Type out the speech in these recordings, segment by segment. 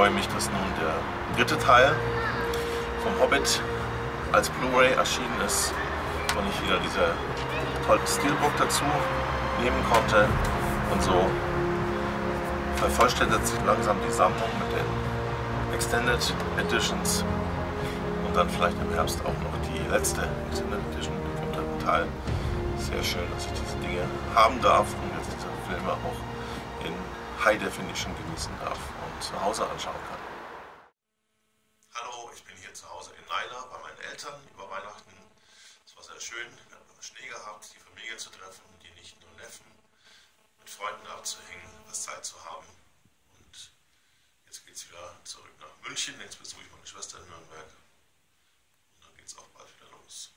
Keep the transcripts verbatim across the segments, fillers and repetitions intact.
freue mich, dass nun der dritte Teil vom Hobbit als Blu-ray erschienen ist und ich wieder diese tolle Steelbook dazu nehmen konnte. Und so vervollständigt sich langsam die Sammlung mit den Extended Editions und dann vielleicht im Herbst auch noch die letzte Extended Edition vom dritten Teil. Sehr schön, dass ich diese Dinge haben darf und jetzt diese Filme auch in High Definition genießen darf und zu Hause anschauen kann. Hallo, ich bin hier zu Hause in Naila bei meinen Eltern über Weihnachten. Es war sehr schön, wir haben Schnee gehabt, die Familie zu treffen, die Nichten und Neffen, mit Freunden abzuhängen, was Zeit zu haben. Und jetzt geht es wieder zurück nach München, jetzt besuche ich meine Schwester in Nürnberg und dann geht es auch bald wieder los.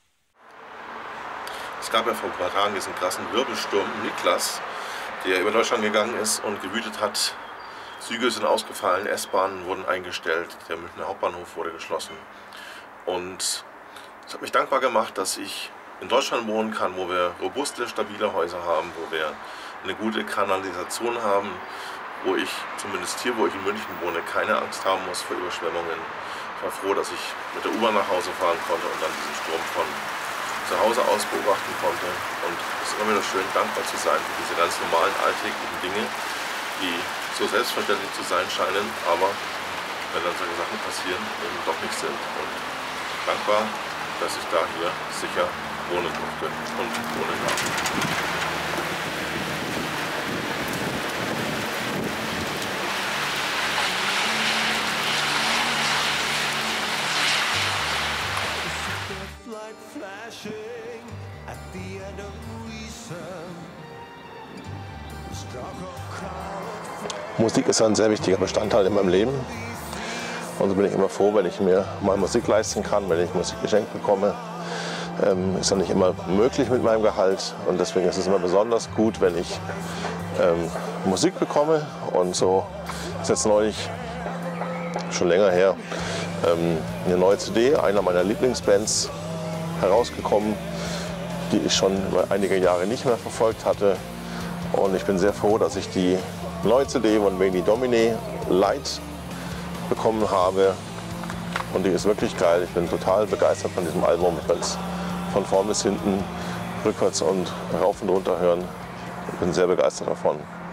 Es gab ja vor ein paar Tagen diesen krassen Wirbelsturm Niklas, der über Deutschland gegangen ist und gewütet hat. Züge sind ausgefallen, S-Bahnen wurden eingestellt, der Münchner Hauptbahnhof wurde geschlossen. Und es hat mich dankbar gemacht, dass ich in Deutschland wohnen kann, wo wir robuste, stabile Häuser haben, wo wir eine gute Kanalisation haben, wo ich, zumindest hier, wo ich in München wohne, keine Angst haben muss vor Überschwemmungen. Ich war froh, dass ich mit der U-Bahn nach Hause fahren konnte und dann diesen Sturm von zu Hause aus beobachten konnte. Und es ist immer wieder schön, dankbar zu sein für diese ganz normalen alltäglichen Dinge, die so selbstverständlich zu sein scheinen, aber wenn dann solche Sachen passieren, eben doch nicht sind. Und dankbar, dass ich da hier sicher wohnen durfte und wohnen darf. Musik ist ein sehr wichtiger Bestandteil in meinem Leben und so bin ich immer froh, wenn ich mir mal Musik leisten kann, wenn ich Musik geschenkt bekomme. Ähm, ist ja nicht immer möglich mit meinem Gehalt und deswegen ist es immer besonders gut, wenn ich ähm, Musik bekomme. Und so ist jetzt neulich, schon länger her, ähm, eine neue C D einer meiner Lieblingsbands herausgekommen, die ich schon über einige Jahre nicht mehr verfolgt hatte. Und ich bin sehr froh, dass ich die neue C D von Veni Domine Light bekommen habe. Und die ist wirklich geil. Ich bin total begeistert von diesem Album. Ich will es von vorn bis hinten, rückwärts und rauf und runter hören. Ich bin sehr begeistert davon.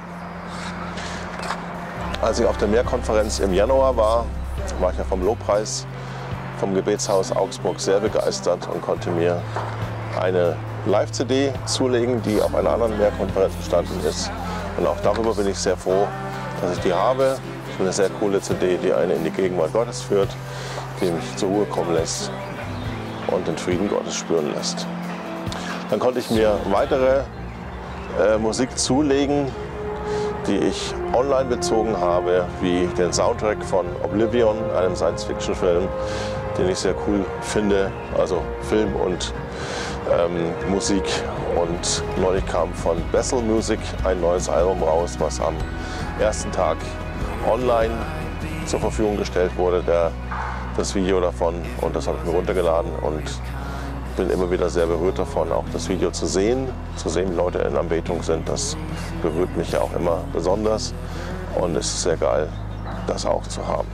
Als ich auf der Mehrkonferenz im Januar war, war ich ja vom Lobpreis vom Gebetshaus Augsburg sehr begeistert und konnte mir eine Live-C D zulegen, die auf einer anderen Mehrkonferenz entstanden ist. Und auch darüber bin ich sehr froh, dass ich die habe. Es ist eine sehr coole C D, die einen in die Gegenwart Gottes führt, die mich zur Ruhe kommen lässt und den Frieden Gottes spüren lässt. Dann konnte ich mir weitere äh, Musik zulegen, die ich online bezogen habe, wie den Soundtrack von Oblivion, einem Science-Fiction-Film, den ich sehr cool finde, also Film und ähm, Musik. Und neulich kam von Bethel Music ein neues Album raus, was am ersten Tag online zur Verfügung gestellt wurde, der, das Video davon. Und das habe ich mir runtergeladen und bin immer wieder sehr berührt davon, auch das Video zu sehen, zu sehen, wie Leute in Anbetung sind. Das berührt mich ja auch immer besonders und es ist sehr geil, das auch zu haben.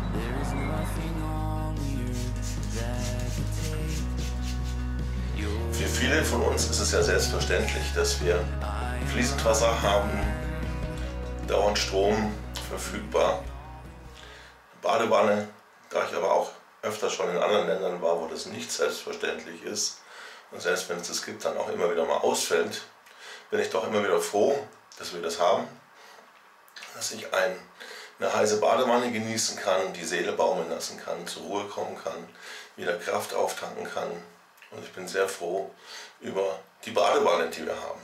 Für viele von uns ist es ja selbstverständlich, dass wir fließend Wasser haben, dauernd Strom verfügbar, Badewanne, da ich aber auch öfter schon in anderen Ländern war, wo das nicht selbstverständlich ist und selbst wenn es das gibt, dann auch immer wieder mal ausfällt, bin ich doch immer wieder froh, dass wir das haben, dass ich ein, eine heiße Badewanne genießen kann, die Seele baumeln lassen kann, zur Ruhe kommen kann, wieder Kraft auftanken kann. Und ich bin sehr froh über die Badewanne, die wir haben.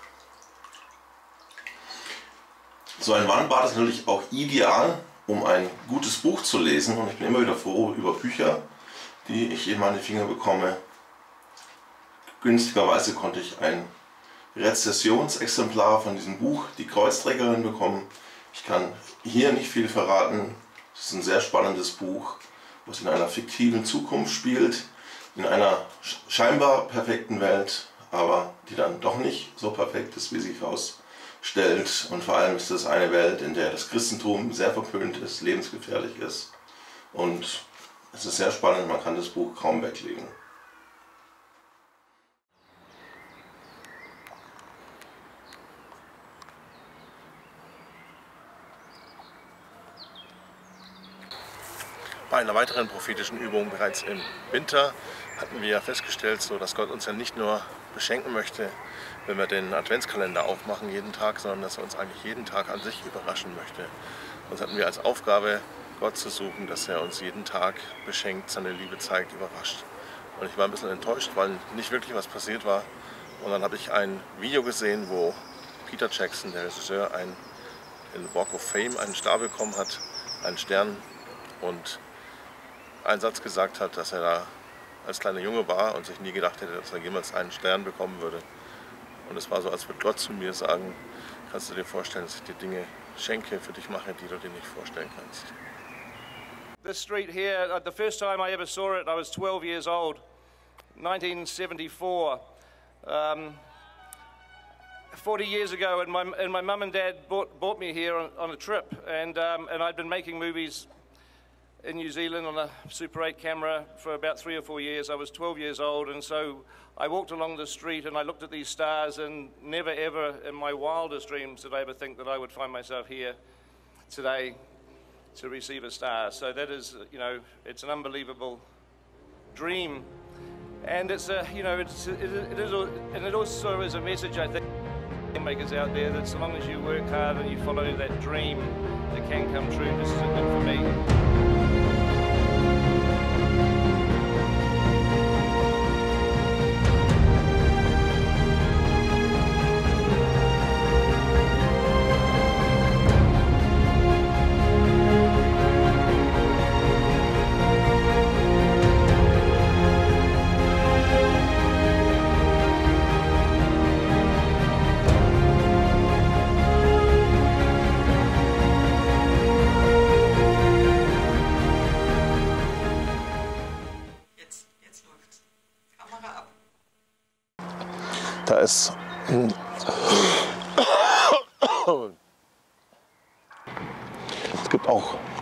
So ein Wannenbad ist natürlich auch ideal, um ein gutes Buch zu lesen. Und ich bin immer wieder froh über Bücher, die ich in meine Finger bekomme. Günstigerweise konnte ich ein Rezessionsexemplar von diesem Buch, Die Kreuzträgerin, bekommen. Ich kann hier nicht viel verraten. Es ist ein sehr spannendes Buch, was in einer fiktiven Zukunft spielt. In einer scheinbar perfekten Welt, aber die dann doch nicht so perfekt ist, wie sich herausstellt. stellt. Und vor allem ist es eine Welt, in der das Christentum sehr verpönt ist, lebensgefährlich ist. Und es ist sehr spannend, man kann das Buch kaum weglegen. Bei einer weiteren prophetischen Übung bereits im Winter hatten wir ja festgestellt, so dass Gott uns ja nicht nur beschenken möchte, wenn wir den Adventskalender aufmachen jeden Tag, sondern dass er uns eigentlich jeden Tag an sich überraschen möchte. Uns hatten wir als Aufgabe, Gott zu suchen, dass er uns jeden Tag beschenkt, seine Liebe zeigt, überrascht. Und ich war ein bisschen enttäuscht, weil nicht wirklich was passiert war. Und dann habe ich ein Video gesehen, wo Peter Jackson, der Regisseur, einen, den Walk of Fame, einen Star bekommen hat, einen Stern, und einen Satz gesagt hat, dass er da als kleiner Junge war und sich nie gedacht hätte, dass er jemals einen Stern bekommen würde. Und es war so, als würde Gott zu mir sagen, kannst du dir vorstellen, dass ich dir Dinge schenke, für dich mache, die du dir nicht vorstellen kannst. This street here, the first time I ever saw it, I was twelve years old, nineteen seventy-four. Um, forty years ago, and my, and my mum and dad bought, bought me here on, on a trip, and, um, and I'd been making movies in New Zealand on a Super eight camera for about three or four years. I was twelve years old, and so I walked along the street and I looked at these stars, and never ever in my wildest dreams did I ever think that I would find myself here today to receive a star. So that is, you know, it's an unbelievable dream, and it's a, you know, it's it, it is, a, and it also is a message, I think, makers out there, that so long as you work hard and you follow that dream, it can come true. This is it for me. Da ist es gibt auch